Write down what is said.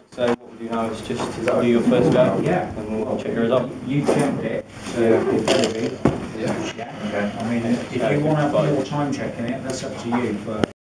So what we'll do now is just do your first go. Yeah. And we'll check your result. You jumped it, so it better be. Yeah. Yeah. Okay. I mean, if you want to have more time checking it, that's up to you, but.